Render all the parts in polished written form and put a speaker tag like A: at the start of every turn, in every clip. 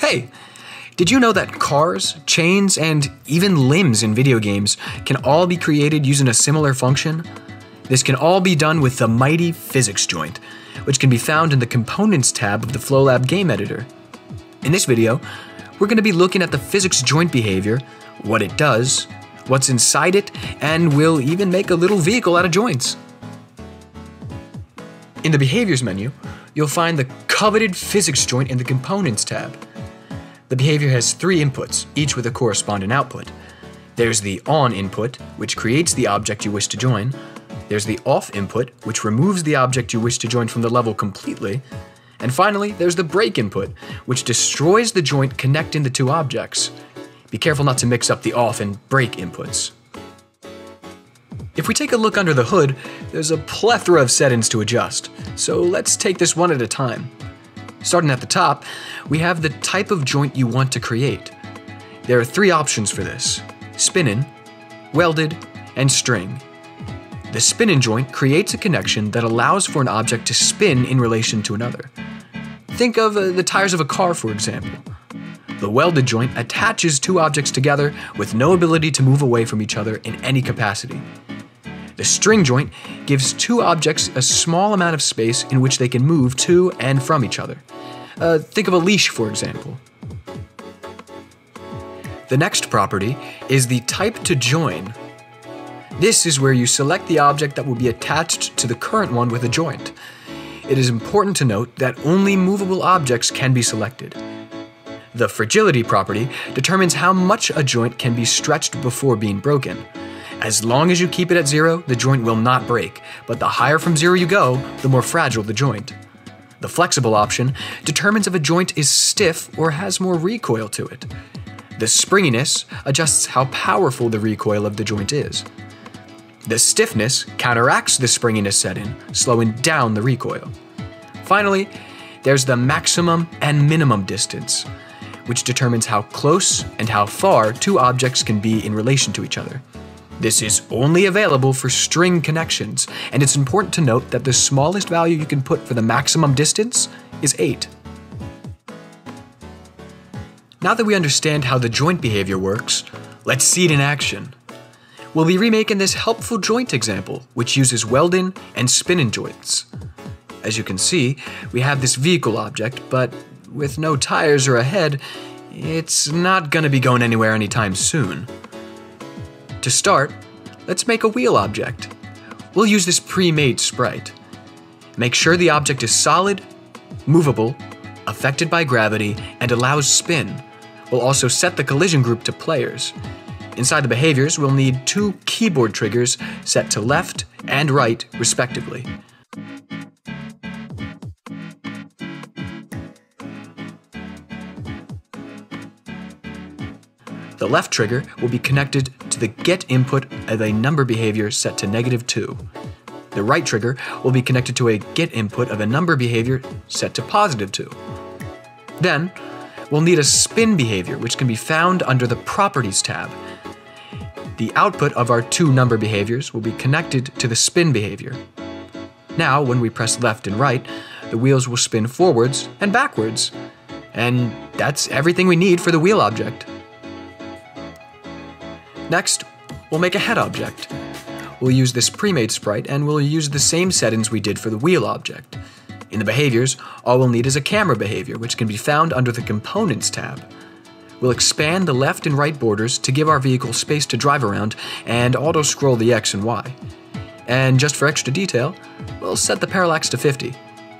A: Hey, did you know that cars, chains, and even limbs in video games can all be created using a similar function? This can all be done with the mighty physics joint, which can be found in the Components tab of the Flowlab game editor. In this video, we're going to be looking at the physics joint behavior, what it does, what's inside it, and we'll even make a little vehicle out of joints. In the Behaviors menu, you'll find the coveted physics joint in the Components tab. The behavior has 3 inputs, each with a corresponding output. There's the on input, which creates the object you wish to join. There's the off input, which removes the object you wish to join from the level completely. And finally, there's the break input, which destroys the joint connecting the 2 objects. Be careful not to mix up the off and break inputs. If we take a look under the hood, there's a plethora of settings to adjust, so let's take this one at a time. Starting at the top, we have the type of joint you want to create. There are 3 options for this: spin-in, welded, and string. The spin-in joint creates a connection that allows for an object to spin in relation to another. Think of the tires of a car, for example. The welded joint attaches 2 objects together with no ability to move away from each other in any capacity. The string joint gives 2 objects a small amount of space in which they can move to and from each other. Think of a leash, for example. The next property is the type to join. This is where you select the object that will be attached to the current one with a joint. It is important to note that only movable objects can be selected. The fragility property determines how much a joint can be stretched before being broken. As long as you keep it at 0, the joint will not break, but the higher from 0 you go, the more fragile the joint. The flexible option determines if a joint is stiff or has more recoil to it. The springiness adjusts how powerful the recoil of the joint is. The stiffness counteracts the springiness setting, slowing down the recoil. Finally, there's the maximum and minimum distance, which determines how close and how far 2 objects can be in relation to each other. This is only available for string connections, and it's important to note that the smallest value you can put for the maximum distance is 8. Now that we understand how the joint behavior works, let's see it in action. We'll be remaking this helpful joint example, which uses welding and spin-in joints. As you can see, we have this vehicle object, but with no tires or a head, it's not gonna be going anywhere anytime soon. To start, let's make a wheel object. We'll use this pre-made sprite. Make sure the object is solid, movable, affected by gravity, and allows spin. We'll also set the collision group to players. Inside the behaviors, we'll need 2 keyboard triggers set to left and right, respectively. The left trigger will be connected to the get input of a number behavior set to -2. The right trigger will be connected to a get input of a number behavior set to +2. Then, we'll need a spin behavior, which can be found under the Properties tab. The output of our 2 number behaviors will be connected to the spin behavior. Now, when we press left and right, the wheels will spin forwards and backwards. And that's everything we need for the wheel object. Next, we'll make a head object. We'll use this pre-made sprite, and we'll use the same settings we did for the wheel object. In the behaviors, all we'll need is a camera behavior, which can be found under the Components tab. We'll expand the left and right borders to give our vehicle space to drive around and auto-scroll the X and Y. And just for extra detail, we'll set the parallax to 50.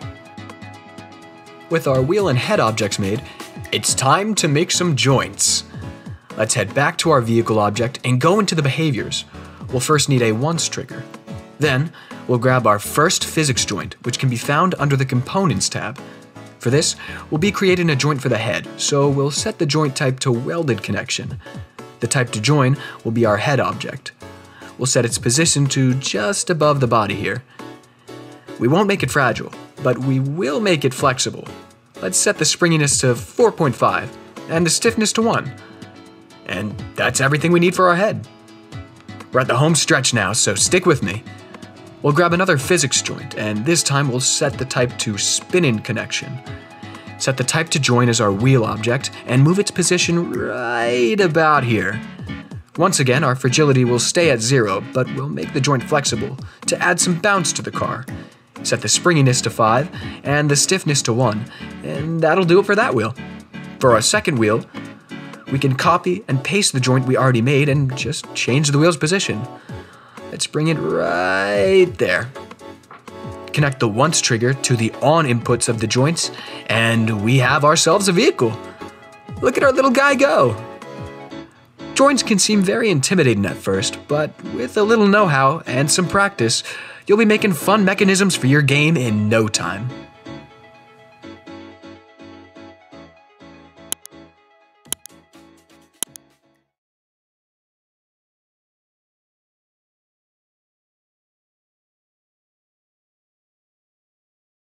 A: With our wheel and head objects made, it's time to make some joints. Let's head back to our vehicle object and go into the behaviors. We'll first need a once trigger. Then, we'll grab our first physics joint, which can be found under the Components tab. For this, we'll be creating a joint for the head, so we'll set the joint type to welded connection. The type to join will be our head object. We'll set its position to just above the body here. We won't make it fragile, but we will make it flexible. Let's set the springiness to 4.5 and the stiffness to 1. And that's everything we need for our head. We're at the home stretch now, so stick with me. We'll grab another physics joint, and this time we'll set the type to spin-in connection. Set the type to join as our wheel object and move its position right about here. Once again, our fragility will stay at 0, but we'll make the joint flexible to add some bounce to the car. Set the springiness to 5 and the stiffness to 1, and that'll do it for that wheel. For our second wheel, we can copy and paste the joint we already made and just change the wheel's position. Let's bring it right there. Connect the once trigger to the on inputs of the joints, and we have ourselves a vehicle. Look at our little guy go. Joints can seem very intimidating at first, but with a little know-how and some practice, you'll be making fun mechanisms for your game in no time.